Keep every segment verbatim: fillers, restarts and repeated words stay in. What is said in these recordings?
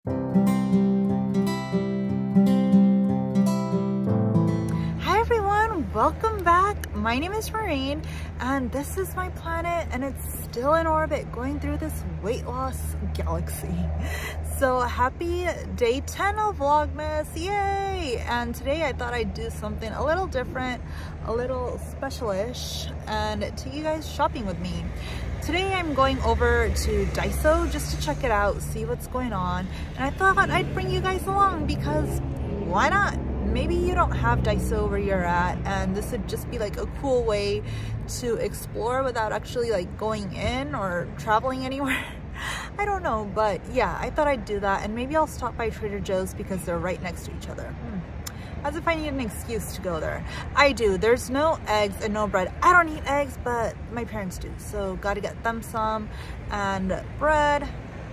Hi everyone, welcome back. My name is Maureen and this is my planet and it's still in orbit going through this weight loss galaxy. So happy day ten of Vlogmas, yay! And today I thought I'd do something a little different, a little special-ish, and take you guys shopping with me. Today I'm going over to Daiso just to check it out, see what's going on, and I thought I'd bring you guys along because why not? Maybe you don't have Daiso where you're at and this would just be like a cool way to explore without actually like going in or traveling anywhere. I don't know, but yeah, I thought I'd do that, and maybe I'll stop by Trader Joe's because they're right next to each other. Hmm. As if I need an excuse to go there. I do. There's no eggs and no bread. I don't eat eggs, but my parents do, so gotta get them some, and bread,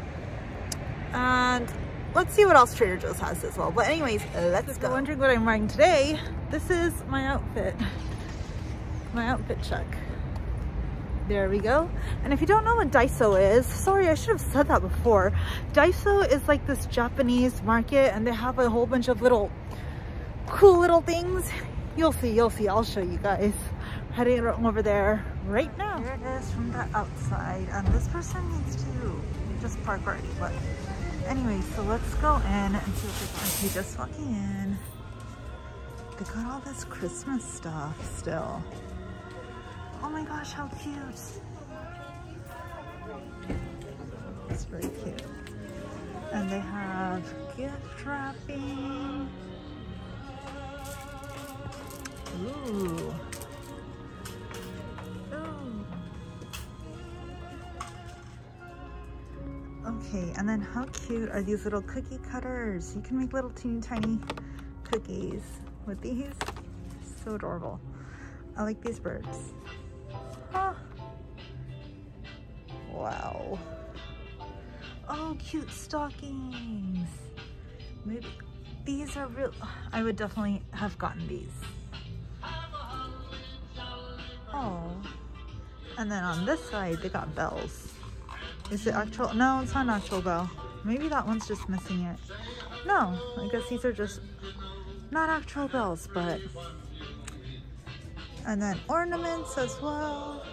and let's see what else Trader Joe's has as well. But anyways, let's go. Wondering what I'm wearing today? This is my outfit. My outfit check. There we go. And if you don't know what Daiso is, sorry, I should have said that before. Daiso is like this Japanese market and they have a whole bunch of little cool little things. You'll see, you'll see. I'll show you guys. Heading over there right now. Here it is from the outside. And this person needs to just park already, but anyway, so let's go in and see what they got. Okay, just walking in. They got all this Christmas stuff still. Oh my gosh, how cute. It's very cute. And they have gift wrapping. Ooh. Ooh. Okay, and then how cute are these little cookie cutters? You can make little teeny tiny cookies with these. So adorable. I like these birds. Huh. Wow. Oh, cute stockings. Maybe these are real. I would definitely have gotten these. Oh. And then on this side, they got bells. Is it actual? No, it's not an actual bell. Maybe that one's just missing it. No, I guess these are just not actual bells, but. And then ornaments as well.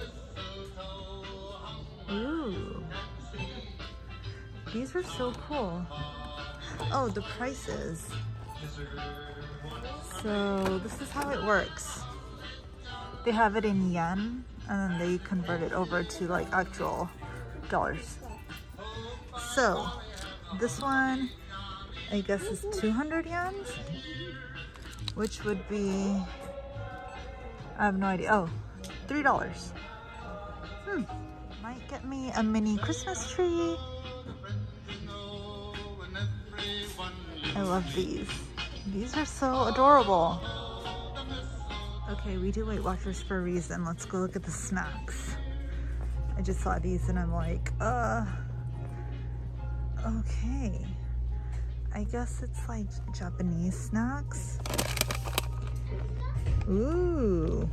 Ooh. These are so cool. Oh, the prices. So this is how it works. They have it in yen and then they convert it over to like actual dollars. So this one, I guess, is two hundred yens, which would be, I have no idea. Oh, three dollars. Hmm. Might get me a mini Christmas tree. I love these. These are so adorable. Okay, we do Weight Watchers for a reason. Let's go look at the snacks. I just saw these and I'm like, uh, okay. I guess it's like Japanese snacks. Ooh.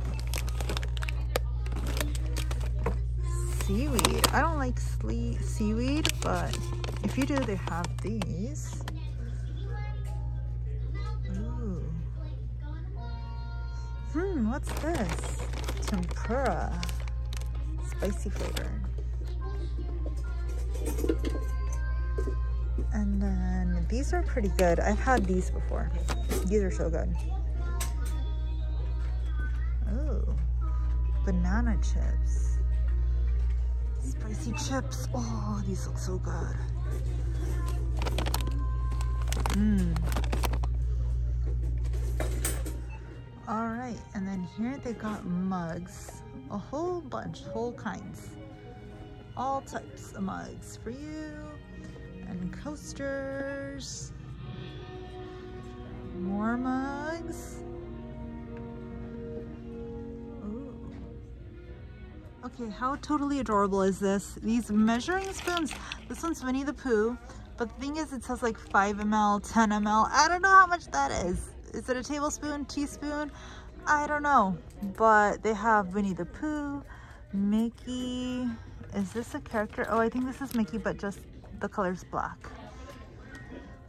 Seaweed. I don't like sle seaweed, but if you do, they have these. Ooh. Hmm, what's this? Tempura. Spicy flavor. And then these are pretty good. I've had these before. These are so good. Ooh. Banana chips. Spicy chips. Oh, these look so good. Mmm. All right, and then here they got mugs. A whole bunch, whole kinds. All types of mugs for you. And coasters. More mugs. Ooh. Okay, how totally adorable is this? These measuring spoons. This one's Winnie the Pooh, but the thing is it says like five milliliters, ten milliliters. I don't know how much that is. Is it a tablespoon, teaspoon? I don't know, but they have Winnie the Pooh, Mickey. Is this a character? Oh, I think this is Mickey, but just the color's black.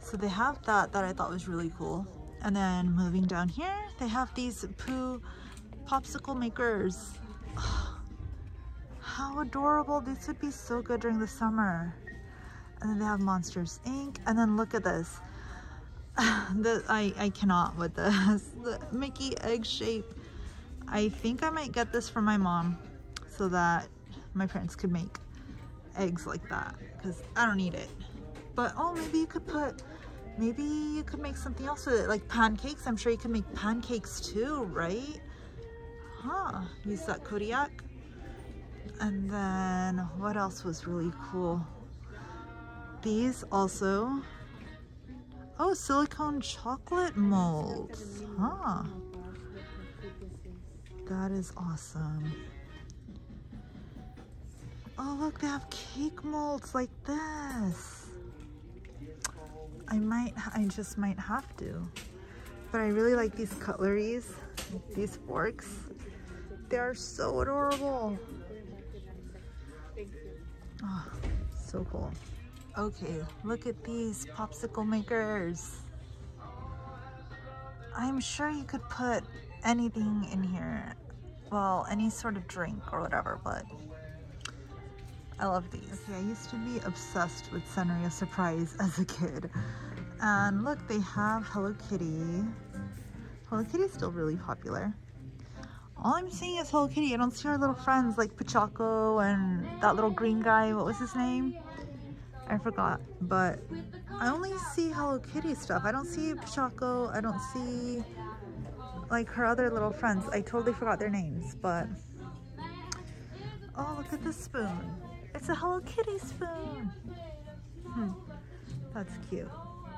So they have that that I thought was really cool. And then moving down here, they have these Pooh popsicle makers. Oh, how adorable. These would be so good during the summer. And then they have Monsters Incorporated. And then look at this. the, I, I cannot with this. The Mickey egg shape. I think I might get this for my mom so that my parents could make eggs like that, because I don't need it. But oh, maybe you could put, maybe you could make something else with it, like pancakes. I'm sure you can make pancakes too, right? Huh, use that Kodiak. And then what else was really cool? These also, oh, silicone chocolate molds, huh? That is awesome. Oh, look, they have cake molds like this. I might, I just might have to. But I really like these cutleries, these forks. They are so adorable. Oh, so cool. Okay, look at these popsicle makers. I'm sure you could put anything in here. Well, any sort of drink or whatever, but I love these. Okay, I used to be obsessed with Sanrio Surprise as a kid. And look, they have Hello Kitty. Hello Kitty is still really popular. All I'm seeing is Hello Kitty. I don't see our little friends like Pochocco and that little green guy. What was his name? I forgot. But I only see Hello Kitty stuff. I don't see Pochocco. I don't see like her other little friends. I totally forgot their names, but oh, look at this spoon. It's a Hello Kitty spoon. Hmm. That's cute.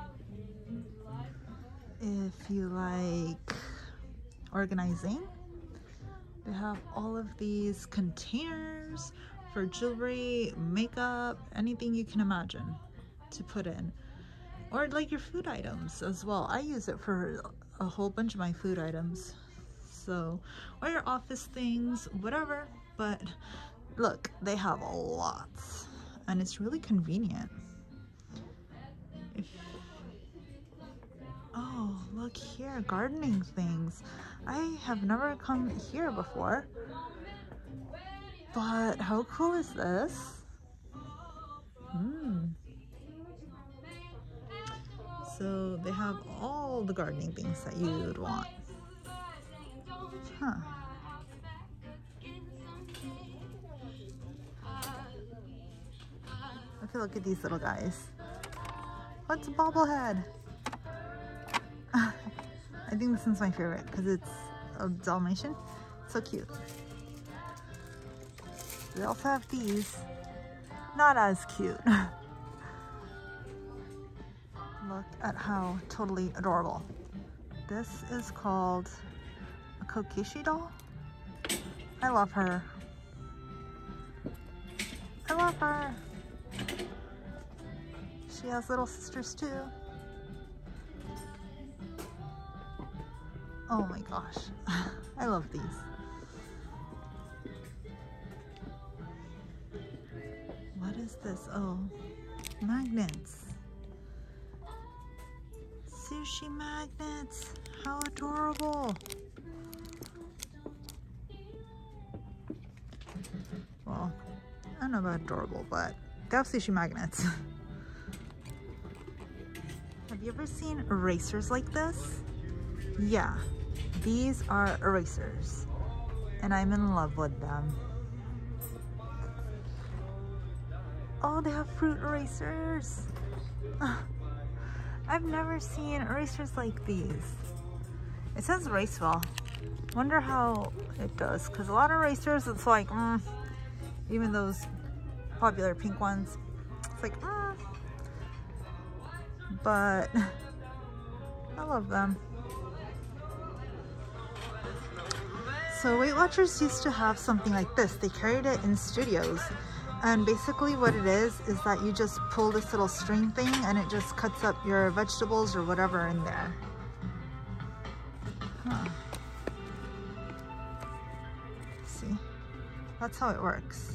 If you like organizing, they have all of these containers for jewelry, makeup, anything you can imagine to put in. Or like your food items as well. I use it for a whole bunch of my food items. So, or your office things, whatever. But look, they have a lot. And it's really convenient. If, oh, look here, gardening things. I have never come here before. But how cool is this? Hmm. So they have all the gardening things that you'd want. Huh. Okay, look at these little guys. What's a bobblehead? I think this one's my favorite because it's a Dalmatian. So cute. They also have these. Not as cute. Look at how totally adorable. This is called a Kokishi doll. I love her. I love her. She has little sisters too. Oh my gosh. I love these. What is this? Oh, magnets. Sushi magnets. How adorable. Well, I don't know about adorable, but they have sushi magnets. Have you ever seen erasers like this? Yeah, these are erasers, and I'm in love with them. Oh, they have fruit erasers. I've never seen erasers like these. It says Racewell. Wonder how it does, because a lot of erasers, it's like, mm, even those popular pink ones, it's like, mm. But I love them. So Weight Watchers used to have something like this. They carried it in studios. And basically what it is, is that you just pull this little string thing and it just cuts up your vegetables or whatever in there. Huh. See, that's how it works.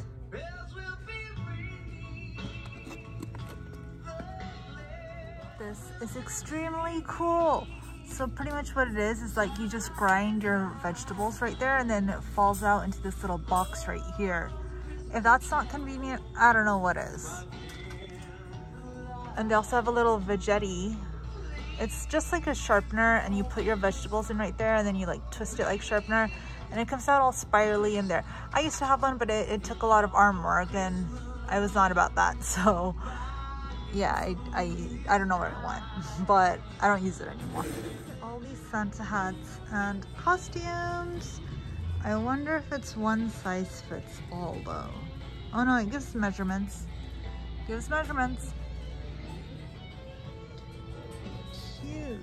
This is extremely cool. So pretty much what it is is like you just grind your vegetables right there and then it falls out into this little box right here. If that's not convenient, I don't know what is. And they also have a little Vegetti. It's just like a sharpener and you put your vegetables in right there and then you like twist it like sharpener and it comes out all spirally in there. I used to have one, but it, it took a lot of arm work and I was not about that. So yeah, I, I, I don't know where it went, but I don't use it anymore. All these Santa hats and costumes. I wonder if it's one size fits all though. Oh no, it gives measurements. It gives measurements. Cute.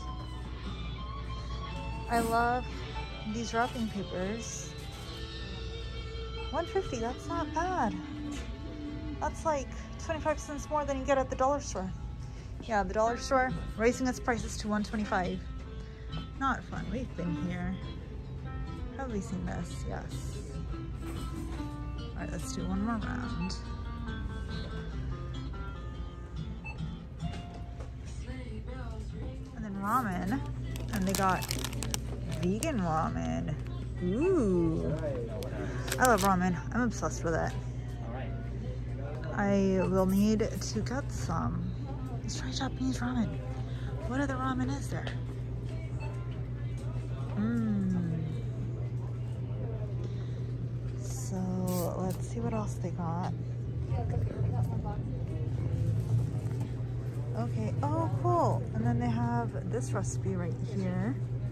I love these wrapping papers. one fifty, that's not bad. That's like twenty-five cents more than you get at the dollar store. Yeah, the dollar store raising its prices to one twenty-five. Not fun. We've been here. Have we seen this? Yes. All right, let's do one more round. And then ramen, and they got vegan ramen. Ooh, I love ramen. I'm obsessed with it. I will need to get some. Let's try Japanese ramen. What other ramen is there? Mmm. So let's see what else they got. Okay, oh cool. And then they have this recipe right here.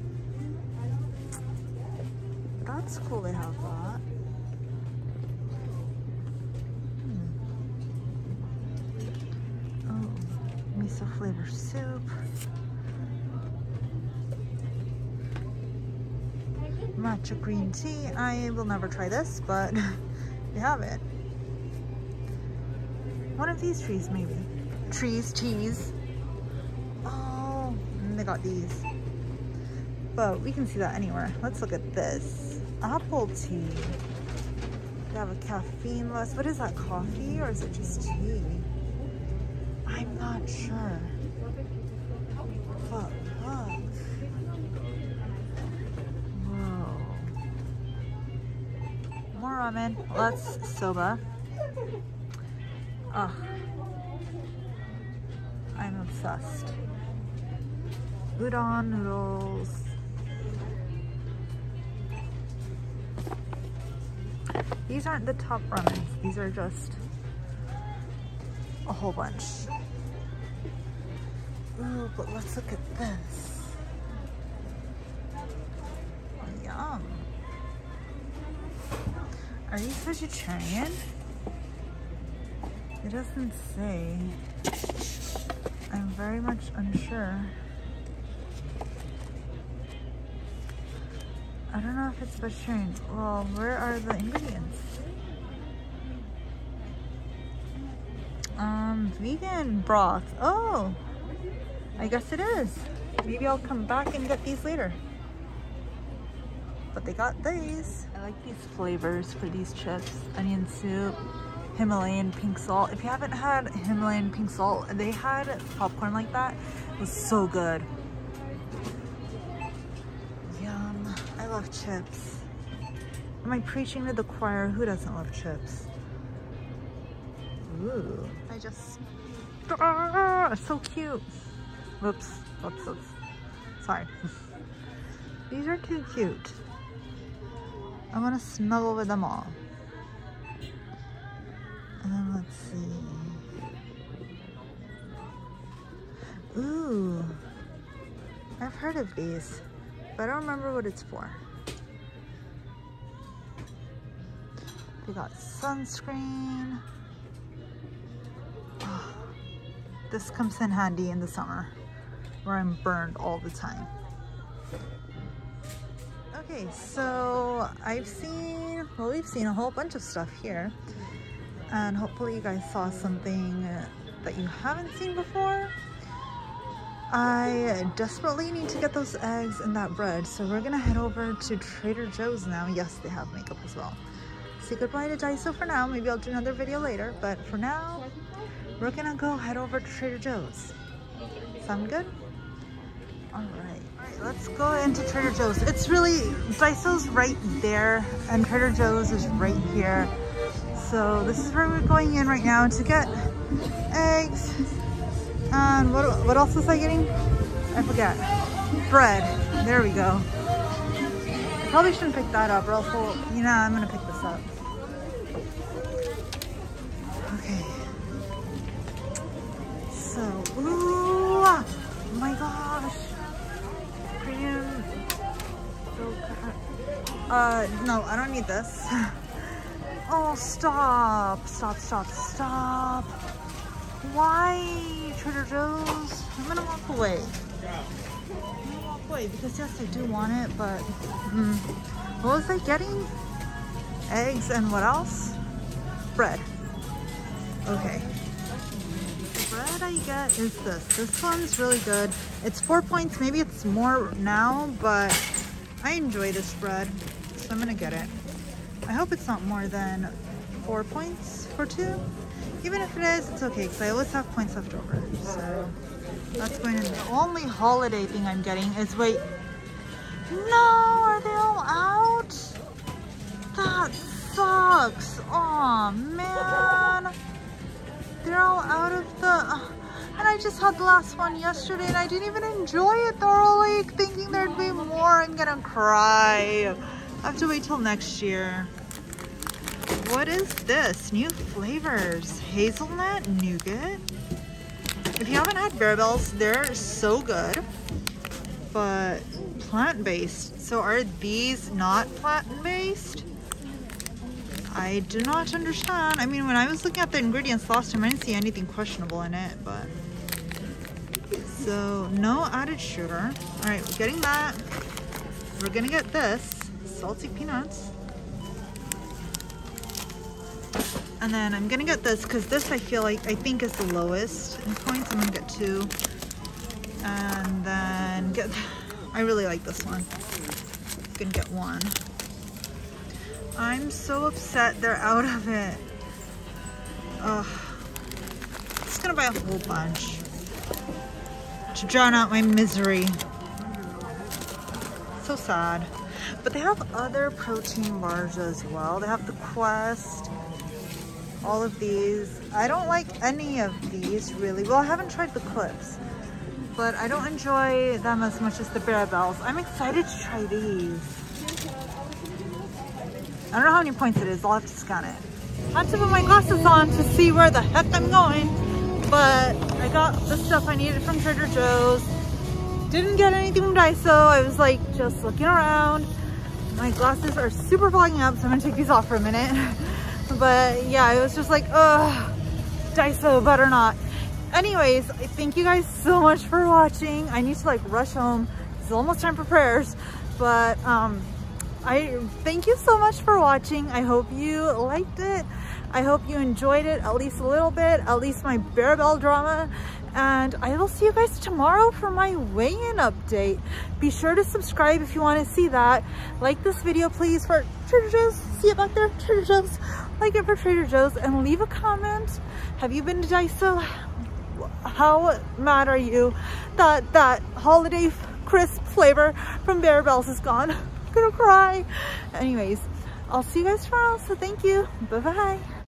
That's cool they have that. Miso flavor soup. Matcha green tea. I will never try this, but we have it. One of these trees, maybe. Trees, teas. Oh, and they got these. But we can see that anywhere. Let's look at this. Apple tea. They have a caffeine less. What is that, coffee or is it just tea? I'm not sure. But look. Whoa. More ramen. Let's soba. Ugh. I'm obsessed. Udon noodles. These aren't the top ramens. These are just a whole bunch. Ooh, but let's look at this. Yum. Are these vegetarian? It doesn't say. I'm very much unsure. I don't know if it's vegetarian. Well, where are the ingredients? Um, vegan broth. Oh, I guess it is. Maybe I'll come back and get these later. But they got these. I like these flavors for these chips. Onion soup, Himalayan pink salt. If you haven't had Himalayan pink salt, they had popcorn like that. It was so good. Yum. I love chips. Am I preaching to the choir? Who doesn't love chips? Ooh. I just... Ah, so cute. Whoops. Whoops. Whoops. Sorry. These are too cute. I want to snuggle with them all. And then let's see. Ooh. I've heard of these, but I don't remember what it's for. They got sunscreen. Oh, this comes in handy in the summer where I'm burned all the time. Okay, so I've seen, well, we've seen a whole bunch of stuff here, and hopefully you guys saw something that you haven't seen before. I desperately need to get those eggs and that bread, so we're gonna head over to Trader Joe's now. Yes, they have makeup as well. Say goodbye to Daiso for now. Maybe I'll do another video later, but for now, we're gonna go head over to Trader Joe's. Sound good? All right. All right, let's go into Trader Joe's. It's really, Daiso's right there and Trader Joe's is right here. So this is where we're going in right now to get eggs. And what, what else was I getting? I forget. Bread. There we go. I probably shouldn't pick that up or else we'll, you know, I'm gonna pick this up. Okay. So, ooh, oh my gosh. Premium. Uh, no, I don't need this. Oh, stop, stop, stop, stop. Why, Trader Joe's? I'm gonna walk away. I'm gonna walk away because yes, I do want it, but mm, what was I getting? Eggs and what else? Bread. Okay. The bread I get is this. This one's really good. It's four points. Maybe it's more now, but I enjoy this bread, so I'm gonna get it. I hope it's not more than four points for two. Even if it is, it's okay because I always have points left over. So that's going in. The only holiday thing I'm getting is, wait, no, are they all out? That sucks. Oh man, they're all out of the, and I just had the last one yesterday and I didn't even enjoy it thoroughly, thinking there'd be more. I'm gonna cry. I have to wait till next year. What is this? New flavors. Hazelnut, nougat. If you haven't had Barebells, they're so good, but plant-based. So are these not plant-based? I do not understand. I mean, when I was looking at the ingredients last time, I didn't see anything questionable in it, but. So no added sugar. All right, we're getting that. We're gonna get this. Salty peanuts. And then I'm gonna get this because this I feel like I think is the lowest in points. I'm gonna get two. And then get, I really like this one. I'm gonna get one. I'm so upset they're out of it. Ugh. I'm just gonna buy a whole bunch to drown out my misery. So sad. But they have other protein bars as well. They have the Quest, all of these. I don't like any of these really. Well, I haven't tried the Clips, but I don't enjoy them as much as the Barebells. I'm excited to try these. I don't know how many points it is. I'll have to scan it. I had to put my glasses on to see where the heck I'm going, but I got the stuff I needed from Trader Joe's. Didn't get anything from Daiso. I was like just looking around. My glasses are super fogging up, so I'm gonna take these off for a minute. But yeah, I was just like, ugh, Daiso better not. Anyways, thank you guys so much for watching. I need to like rush home. It's almost time for prayers, but um, I thank you so much for watching. I hope you liked it. I hope you enjoyed it at least a little bit, at least my Barebell drama. And I will see you guys tomorrow for my weigh-in update. Be sure to subscribe if you want to see that. Like this video, please, for Trader Joe's. See it back there, Trader Joe's. Like it for Trader Joe's, and leave a comment. Have you been to Daiso? How mad are you that that holiday crisp flavor from Barebells is gone? I'm gonna cry. Anyways, I'll see you guys tomorrow, so thank you. Bye-bye.